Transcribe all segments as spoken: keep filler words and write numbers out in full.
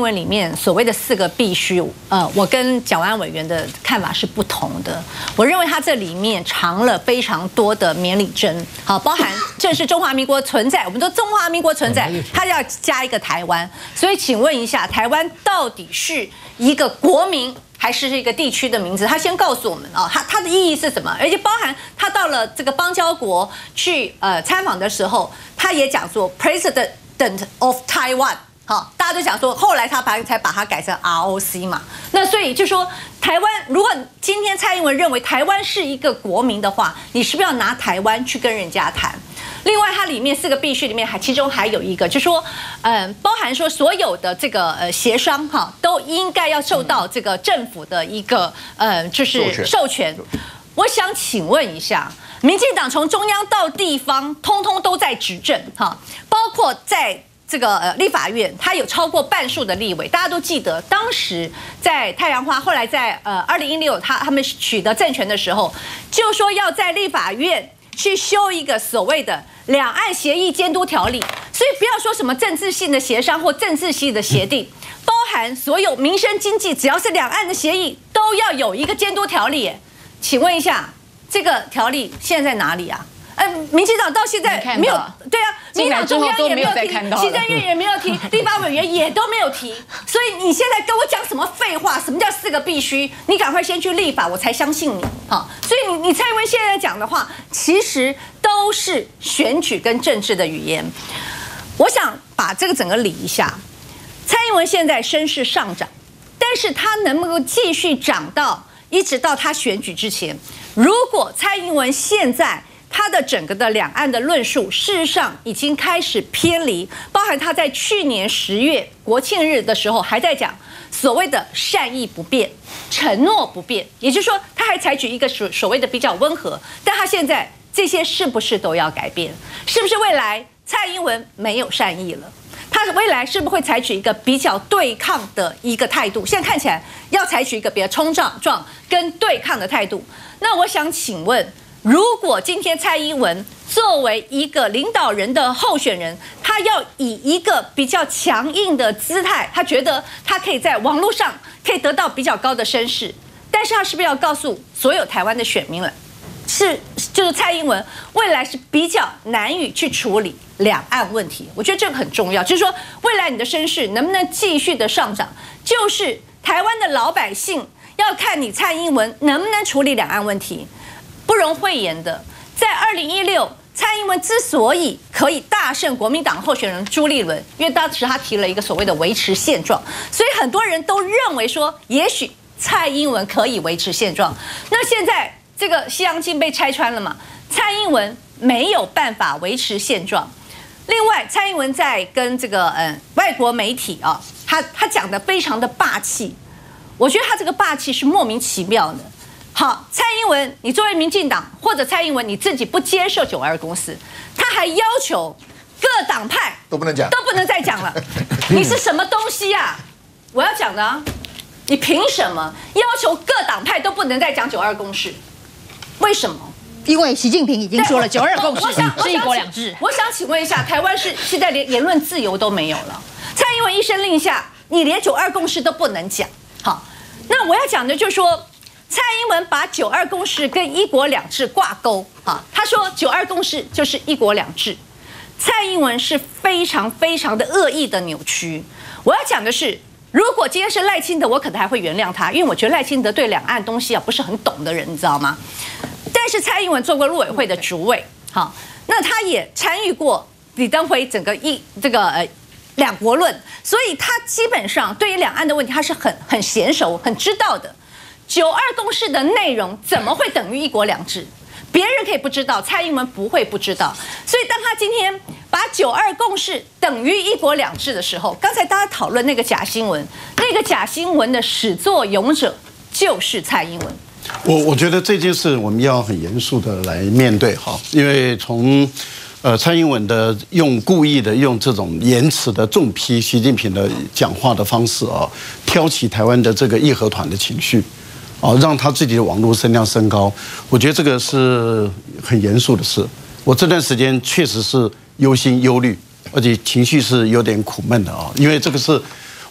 文里面所谓的四个必须，呃，我跟蒋万安委员的看法是不同的。我认为他这里面藏了非常多的绵里针，好，包含正是中华民国存在，我们说中华民国存在，他要加一个台湾。所以请问一下，台湾到底是一个国民还是一个地区的名字？他先告诉我们啊，他他的意义是什么？而且包含他到了这个邦交国去呃参访的时候，他也讲说 President of Taiwan。好，大家都讲说，后来他把才把它改成 R O C 嘛。那所以就说，台湾如果今天蔡英文认为台湾是一个国民的话，你是不是要拿台湾去跟人家谈？另外，它里面四个必须里面还其中还有一个，就是说，嗯，包含说所有的这个呃协商哈，都应该要受到这个政府的一个呃就是授权。我想请问一下，民进党从中央到地方，通通都在执政哈，包括在。这个呃立法院，它有超过半数的立委，大家都记得，当时在太阳花，后来在呃二零一六，他他们取得政权的时候，就说要在立法院去修一个所谓的两岸协议监督条例，所以不要说什么政治性的协商或政治性的协定，包含所有民生经济，只要是两岸的协议，都要有一个监督条例。请问一下，这个条例现在在哪里啊？呃，民进党到现在没有，对啊，民进党中央也没有提，行政院也没有提，立法委员也都没有提，所以你现在跟我讲什么废话？什么叫四个必须？你赶快先去立法，我才相信你啊！所以你你蔡英文现在讲的话，其实都是选举跟政治的语言。我想把这个整个理一下，蔡英文现在声势上涨，但是他能不能够继续涨到一直到他选举之前？如果蔡英文现在他的整个的两岸的论述，事实上已经开始偏离，包含他在去年十月国庆日的时候还在讲所谓的善意不变、承诺不变，也就是说，他还采取一个所所谓的比较温和，但他现在这些是不是都要改变？是不是未来蔡英文没有善意了？他未来是不是会采取一个比较对抗的一个态度？现在看起来要采取一个比较冲撞撞跟对抗的态度。那我想请问，如果今天蔡英文作为一个领导人的候选人，他要以一个比较强硬的姿态，他觉得他可以在网络上可以得到比较高的声势，但是他是不是要告诉所有台湾的选民了，是就是蔡英文未来是比较难以去处理两岸问题？我觉得这个很重要，就是说未来你的声势能不能继续的上涨，就是台湾的老百姓要看你蔡英文能不能处理两岸问题。不容讳言的，在二零一六，蔡英文之所以可以大胜国民党候选人朱立伦，因为当时他提了一个所谓的维持现状，所以很多人都认为说，也许蔡英文可以维持现状。那现在这个西洋镜被拆穿了嘛？蔡英文没有办法维持现状。另外，蔡英文在跟这个嗯外国媒体啊，他他讲的非常的霸气，我觉得他这个霸气是莫名其妙的。好，蔡英文，你作为民进党或者蔡英文你自己不接受九二共识，他还要求各党派都不能讲， 都不能再讲了。你是什么东西呀、啊？我要讲的啊，你凭什么要求各党派都不能再讲九二共识？为什么？ 因为习近平已经说了九二共识是一国两制。 我想请问一下，台湾是现在连言论自由都没有了？蔡英文一声令下，你连九二共识都不能讲。好，那我要讲的就是说，蔡英文把九二共识跟一国两制挂钩啊，他说九二共识就是一国两制，蔡英文是非常非常的恶意的扭曲。我要讲的是，如果今天是赖清德，我可能还会原谅他，因为我觉得赖清德对两岸东西啊不是很懂的人，你知道吗？但是蔡英文做过陆委会的主委，好，那他也参与过李登辉整个一这个呃两国论，所以他基本上对于两岸的问题他是很很娴熟、很知道的。九二共识的内容怎么会等于一国两制？别人可以不知道，蔡英文不会不知道。所以当他今天把九二共识等于一国两制的时候，刚才大家讨论那个假新闻，那个假新闻的始作俑者就是蔡英文。 我我觉得这件事我们要很严肃的来面对哈，因为从呃蔡英文的用故意的用这种言辞的重批习近平的讲话的方式啊，挑起台湾的这个义和团的情绪。哦，让他自己的网络声量升高，我觉得这个是很严肃的事。我这段时间确实是忧心忧虑，而且情绪是有点苦闷的啊，因为这个是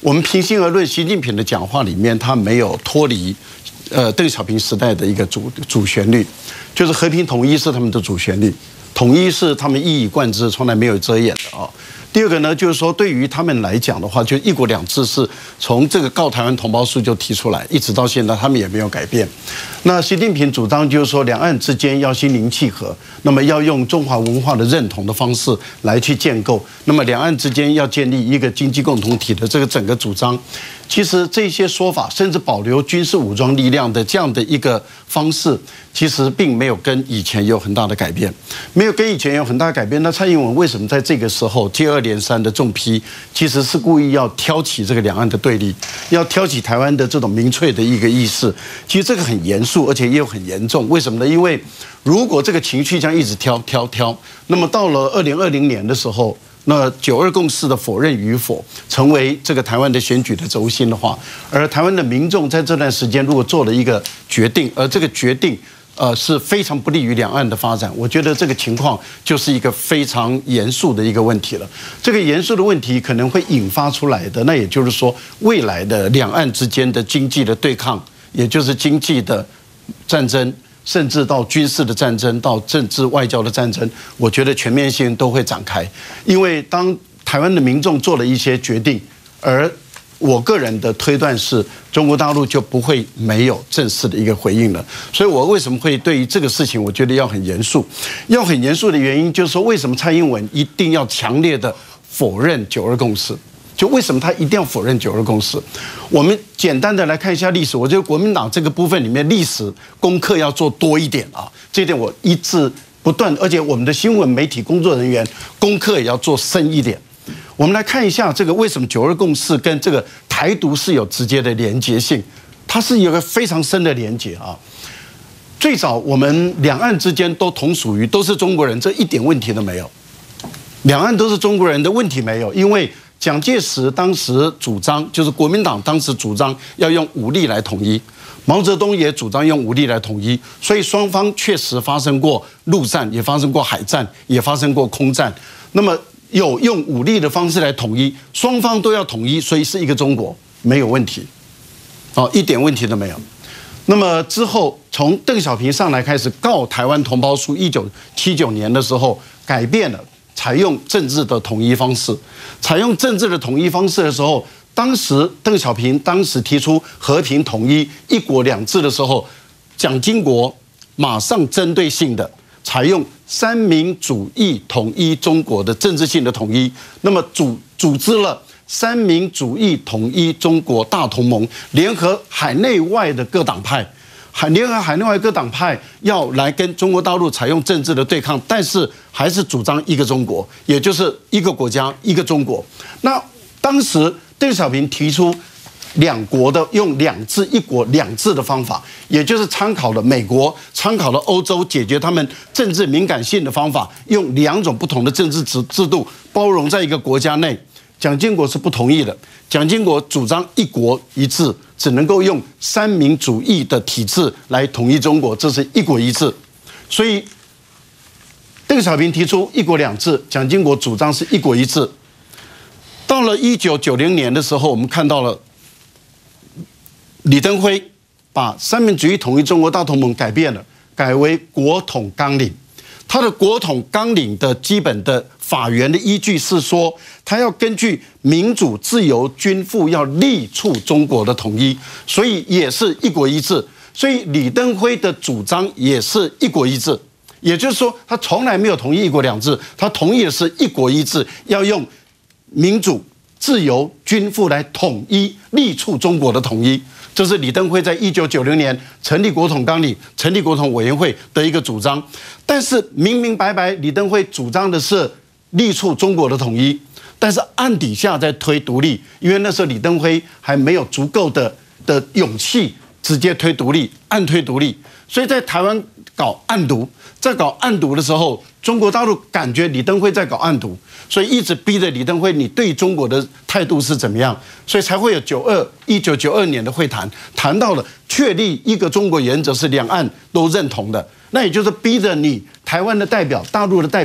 我们平心而论，习近平的讲话里面，他没有脱离呃邓小平时代的一个主主旋律，就是和平统一是他们的主旋律，统一是他们一以贯之，从来没有遮掩的啊。第二个呢，就是说对于他们来讲的话，就一国两制是从这个告台湾同胞书就提出来，一直到现在他们也没有改变。那习近平主张就是说两岸之间要心灵契合，那么要用中华文化的认同的方式来去建构，那么两岸之间要建立一个经济共同体的这个整个主张。其实这些说法，甚至保留军事武装力量的这样的一个方式，其实并没有跟以前有很大的改变，没有跟以前有很大的改变。那蔡英文为什么在这个时候接二连三的重批，其实是故意要挑起这个两岸的对立，要挑起台湾的这种民粹的一个意识。其实这个很严肃，而且也有很严重。为什么呢？因为如果这个情绪这样一直挑挑挑，那么到了二零二零年的时候，那九二共识的否认与否成为这个台湾的选举的轴心的话，而台湾的民众在这段时间如果做了一个决定，而这个决定呃是非常不利于两岸的发展，我觉得这个情况就是一个非常严肃的一个问题了。这个严肃的问题可能会引发出来的，那也就是说未来的两岸之间的经济的对抗，也就是经济的战争，甚至到军事的战争，到政治外交的战争，我觉得全面性都会展开。因为当台湾的民众做了一些决定，而我个人的推断是，中国大陆就不会没有正式的一个回应了。所以我为什么会对于这个事情，我觉得要很严肃，要很严肃的原因就是说，为什么蔡英文一定要强烈的否认九二共识？就为什么他一定要否认九二共识？我们简单的来看一下历史，我觉得国民党这个部分里面历史功课要做多一点啊，这一点我一直不断，而且我们的新闻媒体工作人员功课也要做深一点。我们来看一下这个为什么九二共识跟这个台独是有直接的连结性，它是有个非常深的连结啊。最早我们两岸之间都同属于都是中国人，这一点问题都没有。两岸都是中国人的问题没有，因为蒋介石当时主张，就是国民党当时主张要用武力来统一，毛泽东也主张用武力来统一，所以双方确实发生过陆战，也发生过海战，也发生过空战。那么有用武力的方式来统一，双方都要统一，所以是一个中国，没有问题，哦，一点问题都没有。那么之后，从邓小平上来开始告台湾同胞书，一九七九年的时候改变了。采用政治的统一方式，采用政治的统一方式的时候，当时邓小平当时提出和平统一、一国两制的时候，蒋经国马上针对性的采用三民主义统一中国的政治性的统一，那么组组织了三民主义统一中国大同盟，联合海内外的各党派。海联合海内外各党派要来跟中国大陆采用政治的对抗，但是还是主张一个中国，也就是一个国家一个中国。那当时邓小平提出两国的用两制一国两制的方法，也就是参考了美国、参考了欧洲解决他们政治敏感性的方法，用两种不同的政治制制度包容在一个国家内。蒋经国是不同意的，蒋经国主张一国一制，只能够用三民主义的体制来统一中国，这是一国一制。所以邓小平提出一国两制，蒋经国主张是一国一制。到了一九九零年的时候，我们看到了李登辉把三民主义统一中国大同盟改变了，改为国统纲领。他的国统纲领的基本的法源的依据是说，他要根据民主、自由、均富，要力促中国的统一，所以也是一国一制。所以李登辉的主张也是一国一制，也就是说，他从来没有同意一国两制，他同意的是一国一制，要用民主、自由、均富来统一，力促中国的统一。这是李登辉在一九九零年成立国统纲领、成立国统委员会的一个主张。但是明明白白，李登辉主张的是力促中国的统一，但是暗底下在推独立，因为那时候李登辉还没有足够的的勇气直接推独立，暗推独立，所以在台湾搞暗独，在搞暗独的时候，中国大陆感觉李登辉在搞暗独，所以一直逼着李登辉，你对中国的态度是怎么样？所以才会有九二一九九二年的会谈，谈到了确立一个中国原则是两岸都认同的，那也就是逼着你台湾的代表、大陆的代表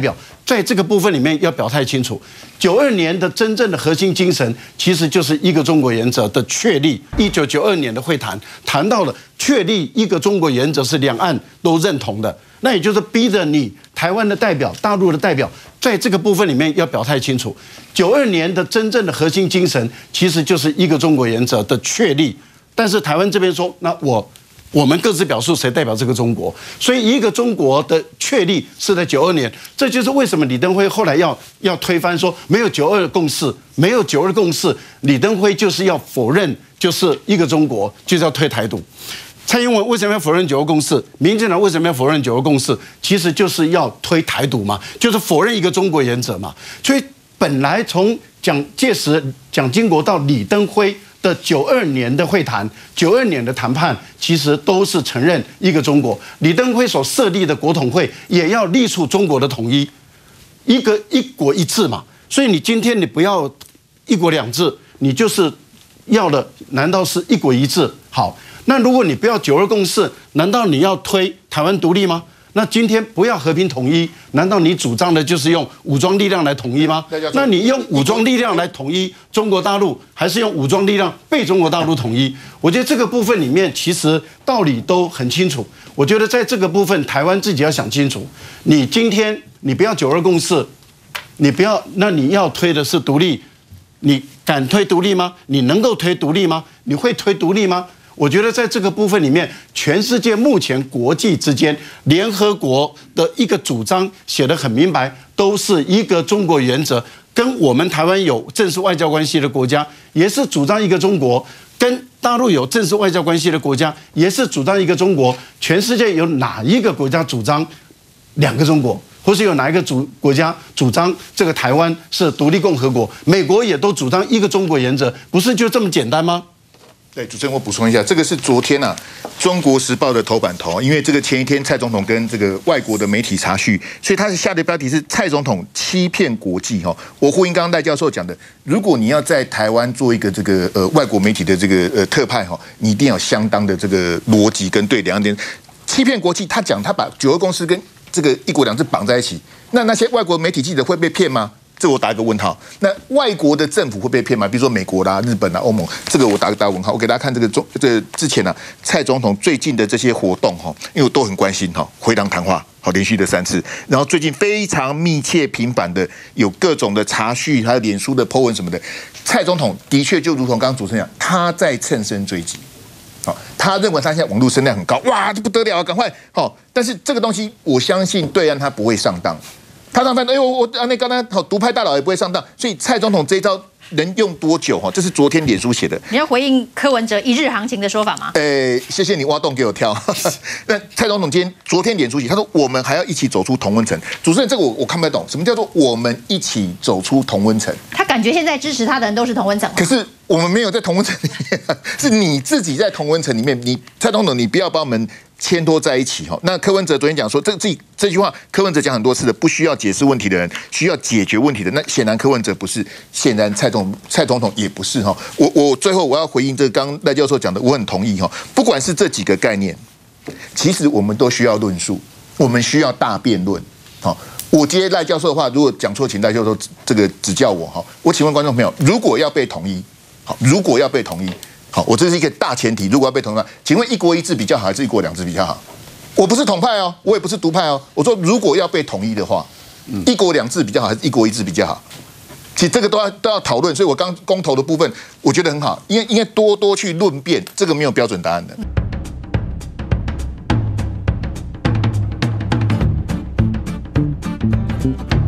在这个部分里面要表态清楚。九二年的真正的核心精神，其实就是一个中国原则的确立。一九九二年的会谈谈到了确立一个中国原则是两岸都认同的，那也就是逼着你台湾的代表、大陆的代表，在这个部分里面要表态清楚。九二年的真正的核心精神，其实就是一个中国原则的确立。但是台湾这边说，那我。我们各自表述谁代表这个中国，所以一个中国的确立是在九二年，这就是为什么李登辉后来要要推翻说没有九二共识，没有九二共识，李登辉就是要否认就是一个中国，就是要推台独。蔡英文为什么要否认九二共识？民进党为什么要否认九二共识？其实就是要推台独嘛，就是否认一个中国原则嘛。所以本来从蒋介石、蒋经国到李登辉的九二年的会谈，九二年的谈判，其实都是承认一个中国。李登辉所设立的国统会也要立出中国的统一，一个一国一制嘛。所以你今天你不要一国两制，你就是要的，难道是一国一制？好，那如果你不要九二共识，难道你要推台湾独立吗？那今天不要和平统一，难道你主张的就是用武装力量来统一吗？那你用武装力量来统一中国大陆，还是用武装力量被中国大陆统一？我觉得这个部分里面其实道理都很清楚。我觉得在这个部分，台湾自己要想清楚。你今天你不要九二共识，你不要，那你要推的是独立，你敢推独立吗？你能够推独立吗？你会推独立吗？我觉得在这个部分里面，全世界目前国际之间，联合国的一个主张写得很明白，都是一个中国原则。跟我们台湾有正式外交关系的国家，也是主张一个中国；跟大陆有正式外交关系的国家，也是主张一个中国。全世界有哪一个国家主张两个中国？或是有哪一个主国家主张这个台湾是独立共和国？美国也都主张一个中国原则，不是就这么简单吗？ 对，主持人，我补充一下，这个是昨天啊，《中国时报》的头版头，因为这个前一天蔡总统跟这个外国的媒体查叙，所以他是下的标题是蔡总统欺骗国际哈。我呼应刚刚赖教授讲的，如果你要在台湾做一个这个呃外国媒体的这个呃特派哈，你一定要有相当的这个逻辑跟对两岸间欺骗国际。他讲他把九二共识跟这个一国两制绑在一起，那那些外国媒体记者会被骗吗？这我打一个问号。那外国的政府会被骗吗？比如说美国啦、日本啦、欧盟，这个我打个大问号。我给大家看这个中这个之前呢、啊，蔡总统最近的这些活动哈，因为我都很关心哈，回廊谈话好连续的三次，然后最近非常密切频繁的有各种的查叙，还有脸书的 po 文什么的。蔡总统的确就如同刚刚主持人讲，他在乘胜追击。好，他认为他现在网络声量很高，哇，这不得了，赶快好。但是这个东西，我相信对岸他不会上当。他上当，哎呦，我啊那刚刚好独派大佬也不会上当，所以蔡总统这一招能用多久？哈，这是昨天脸书写的。 你要回应柯文哲一日行情的说法吗？ 呃，谢谢你挖洞给我跳。那蔡总统今天昨天脸书写，他说我们还要一起走出同温层。主持人，这个我我看不太懂，什么叫做我们一起走出同温层？ 他感觉现在支持他的人都是同温层， 可是我们没有在同温层里面，是你自己在同温层里面。你蔡总统，你不要把我们牵拖在一起哈。那柯文哲昨天讲说，这这这句话，柯文哲讲很多次的，不需要解释问题的人，需要解决问题的。那显然柯文哲不是，显然蔡总蔡总统也不是哈。我我最后我要回应这个刚赖教授讲的，我很同意哈。不管是这几个概念，其实我们都需要论述，我们需要大辩论。好，我接赖教授的话，如果讲错，请赖教授这个指教我哈。我请问观众朋友，如果要被统一，好，如果要被统一。好，我这是一个大前提。如果要被统一，请问一国一制比较好，还是一国两制比较好？我不是统派哦，我也不是独派哦。我说，如果要被统一的话，一国两制比较好，还是一国一制比较好？其实这个都要都要讨论。所以我刚公投的部分，我觉得很好，因为应该多多去论辩，这个没有标准答案的。 嗯